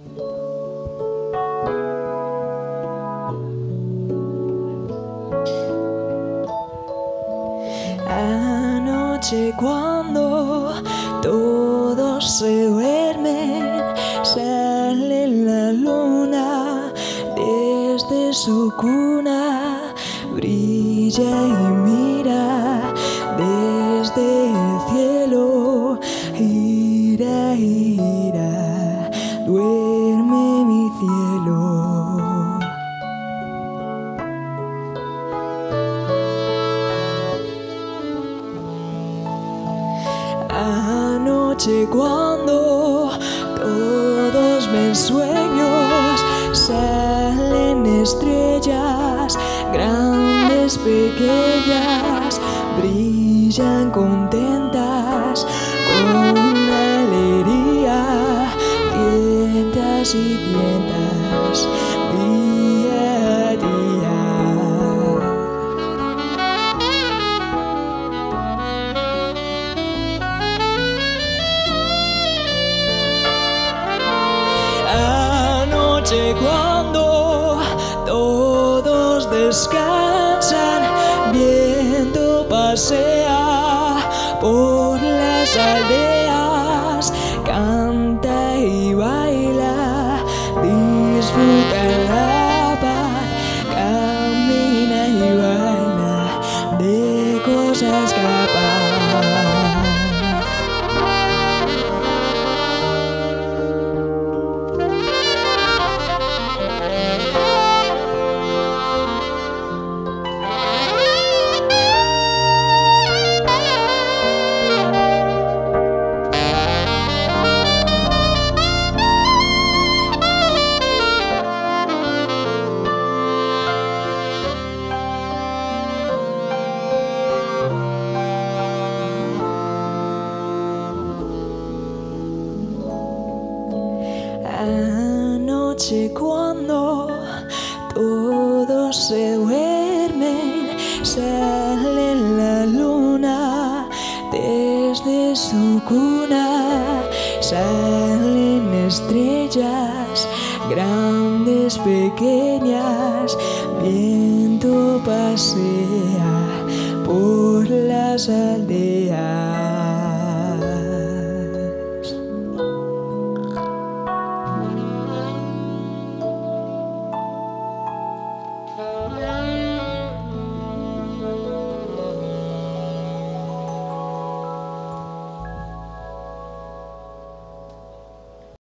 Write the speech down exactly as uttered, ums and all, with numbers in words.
Anoche cuando todos se duermen, sale la luna desde su cuna, brilla y mira desde el cielo, gira, gira, duerme mi cielo. Anoche cuando todos mis sueños, salen estrellas, grandes, pequeñas, brillan contentas con alegría, cientas y cientas, día a día. Anoche cuando todos descansan, viento pasea por las aldeas, canta y baila, disfruta la paz, camina y baila, de cosas capaz. Anoche cuando todos se duermen, sale la luna desde su cuna, salen estrellas, grandes, pequeñas, viento pasea por las aldeas.